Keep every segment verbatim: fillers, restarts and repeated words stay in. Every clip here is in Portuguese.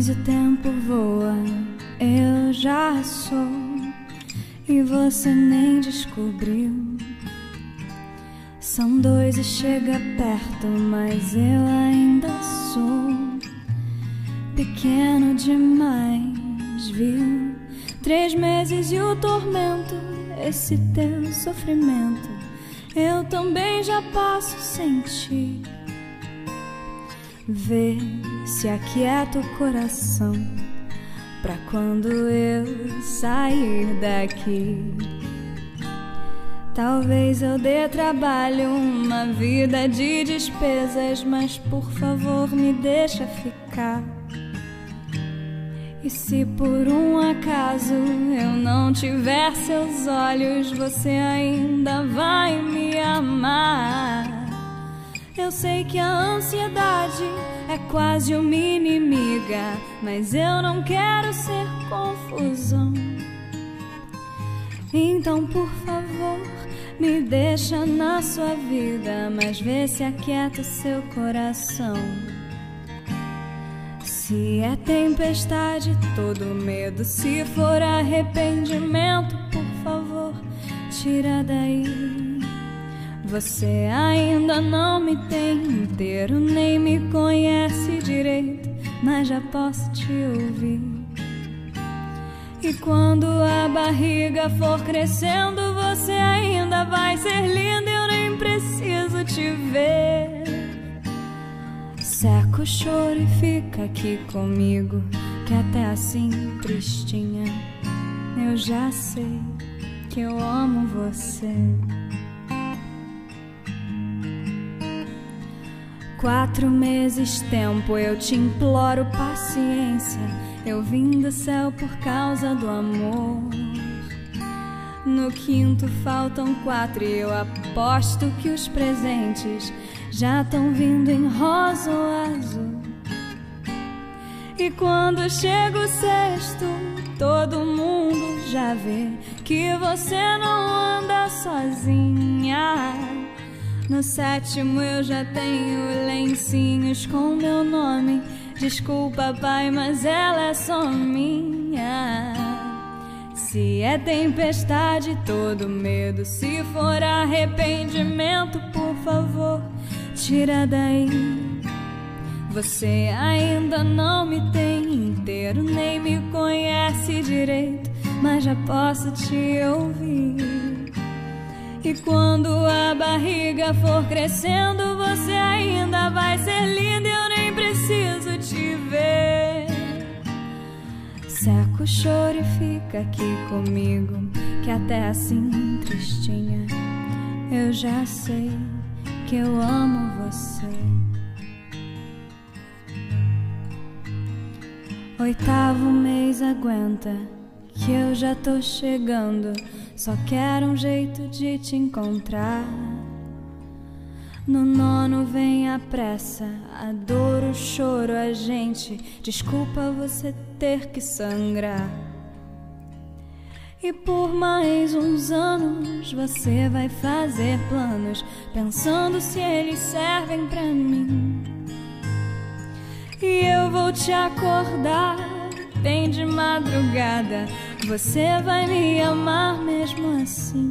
Mas o tempo voa, eu já sou, e você nem descobriu. São dois e chega perto, mas eu ainda sou pequeno demais, viu? Três meses e o tormento, esse teu sofrimento, eu também já posso sentir. Vê se aquieta o coração pra quando eu sair daqui. Talvez eu dê trabalho, uma vida de despesas, mas por favor me deixa ficar. E se por um acaso eu não tiver seus olhos, você ainda vai me amar. Eu sei que a ansiedade é quase uma inimiga, mas eu não quero ser confusão. Então, por favor, me deixa na sua vida, mas vê se aquieta o seu coração. Se é tempestade, todo medo, se for arrependimento, por favor, tira daí. Você ainda não me tem inteiro, nem me conhece direito, mas já posso te ouvir. E quando a barriga for crescendo, você ainda vai ser linda, eu nem preciso te ver. Seca o choro e fica aqui comigo, que até assim, tristinha, eu já sei que eu amo você. Quatro meses tempo, eu te imploro paciência. Eu vim do céu por causa do amor. No quinto faltam quatro e eu aposto que os presentes já estão vindo em rosa ou azul. E quando chega o sexto, todo mundo já vê que você não anda sozinha. No sétimo eu já tenho lencinhos com meu nome. Desculpa, pai, mas ela é só minha. Se é tempestade, todo medo, se for arrependimento, por favor, tira daí. Você ainda não me tem inteiro, nem me conhece direito, mas já posso te ouvir. E quando a barriga for crescendo, você ainda vai ser linda, eu nem preciso te ver. Seca o choro e fica aqui comigo, que até assim, tristinha, eu já sei que eu amo você. Oitavo mês aguenta, que eu já tô chegando, só quero um jeito de te encontrar. No nono vem a pressa, a dor, o choro, a gente. Desculpa você ter que sangrar. E por mais uns anos você vai fazer planos, pensando se eles servem pra mim. E eu vou te acordar bem de madrugada, você vai me amar mesmo assim.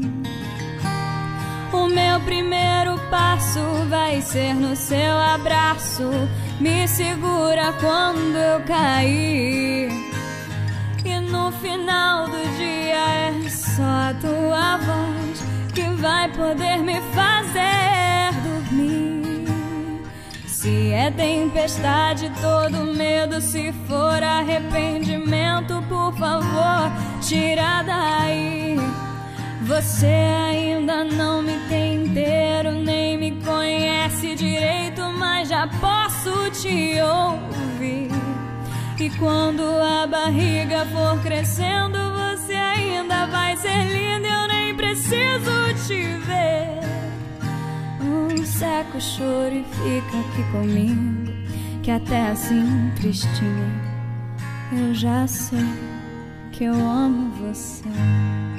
O meu primeiro passo vai ser no seu abraço, me segura quando eu cair. E no final do dia é só a tua voz que vai poder me fazer dormir. Se é tempestade, todo medo, se for arrependimento, por favor, tira daí. Você ainda não me tem inteiro, nem me conhece direito, mas já posso te ouvir. E quando a barriga for crescendo, você ainda vai ser linda, eu nem preciso te ver. Um seca o choro e fica aqui comigo, que até assim, tristinha, eu já sei que eu amo você.